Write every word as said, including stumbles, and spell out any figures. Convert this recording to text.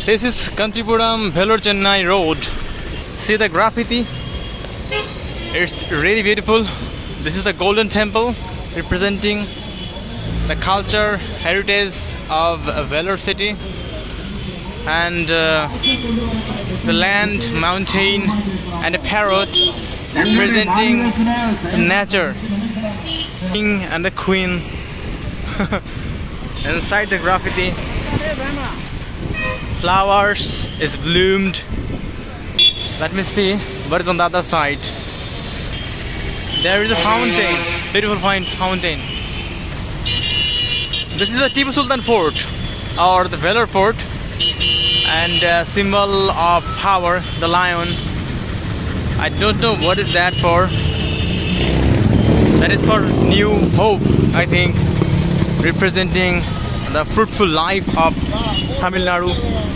This is Kanchipuram Vellore Chennai road. See the graffiti? It's really beautiful. This is the Golden Temple representing the culture, heritage of Vellore city, and uh, the land, mountain, and a parrot representing nature. King and the queen. Inside the graffiti, flowers is bloomed. Let me see what is on the other side. There is a fountain, beautiful fine fountain. This is a Tipu Sultan Fort, or the Vellore Fort, and a symbol of power, the lion. I don't know what is that for. That is for new hope, I think, representing the fruitful life of Tamil Nadu.